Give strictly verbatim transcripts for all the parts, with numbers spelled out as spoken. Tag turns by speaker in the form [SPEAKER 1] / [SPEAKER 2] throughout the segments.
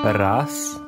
[SPEAKER 1] Raz.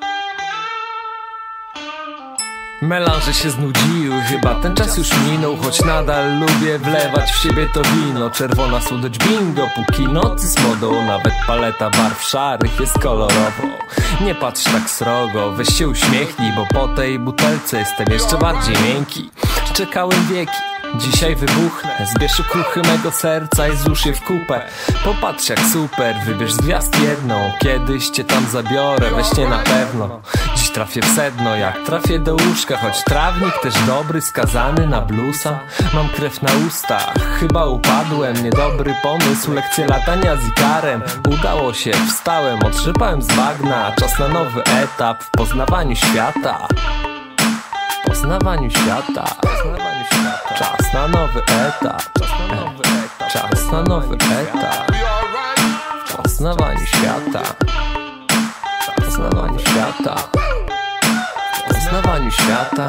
[SPEAKER 1] Melanże się znudziły, chyba ten czas już minął. Choć nadal lubię wlewać w siebie to wino. Czerwona słodycz bingo, póki nocy z modą. Nawet paleta barw szarych jest kolorowo. Nie patrz tak srogo, weź się uśmiechnij, bo po tej butelce jestem jeszcze bardziej miękki. Czekałem wieki, dzisiaj wybuchnę. Zbierz okruchy mego serca i złóż je w kupę. Popatrz jak super, wybierz z gwiazd jedną. Kiedyś cię tam zabiorę, weź nie na pewno. Dziś trafię w sedno, jak trafię do łóżka. Choć trawnik też dobry, skazany na bluesa. Mam krew na ustach, chyba upadłem. Niedobry pomysł, lekcje latania z Ikarem. Udało się, wstałem, otrzepałem z bagna. Czas na nowy etap w poznawaniu świata. W poznawaniu świata. Czas na nowy etap. Czas na nowy etap. W poznawaniu świata. W poznawaniu świata. W poznawaniu świata.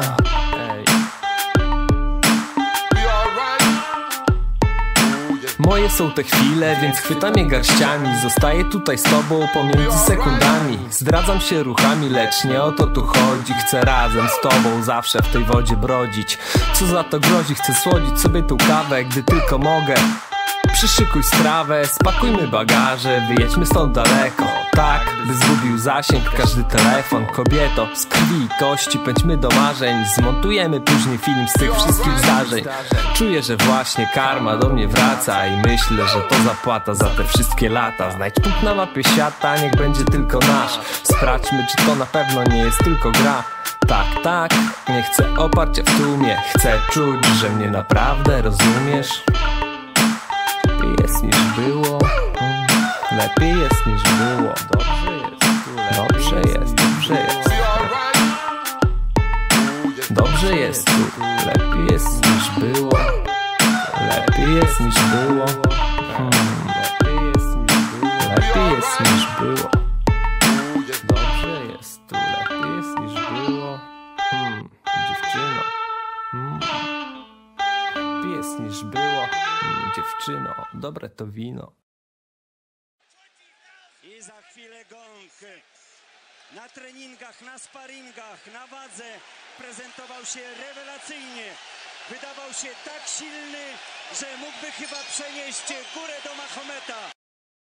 [SPEAKER 1] Moje są te chwile, więc chwytam je garściami. Zostaję tutaj z tobą pomiędzy sekundami. Zdradzam się ruchami, lecz nie o to tu chodzi. Chcę razem z tobą zawsze w tej wodzie brodzić. Co za to grozi? Chcę słodzić sobie tą kawę, gdy tylko mogę. Przyszykuj strawę, spakujmy bagaże. Wyjedźmy stąd daleko, tak by zgubił zasięg każdy telefon. Kobieto, z krwi i kości pędźmy do marzeń. Zmontujemy później film z tych wszystkich zdarzeń. Czuję, że właśnie karma do mnie wraca i myślę, że to zapłata za te wszystkie lata. Znajdź punkt na mapie świata, niech będzie tylko nasz. Sprawdźmy, czy to na pewno nie jest tylko gra. Tak, tak, nie chcę oparcia w tłumie. Chcę czuć, że mnie naprawdę rozumiesz. Lepiej jest niż było. Lepiej jest niż było. Dobrze jest, dobrze jest. Dobrze jest tu. Lepiej jest niż było. Lepiej jest niż było. Hmm. Lepiej jest niż było. Dobrze jest tu. Lepiej jest niż było. Hmm. Dziewczyno. Hmm. Lepiej jest niż było. Hmm. Dziewczyno. Dobre to wino.
[SPEAKER 2] I za chwilę gong. Na treningach, na sparingach, na wadze prezentował się rewelacyjnie. Wydawał się tak silny, że mógłby chyba przenieść górę do Mahometa.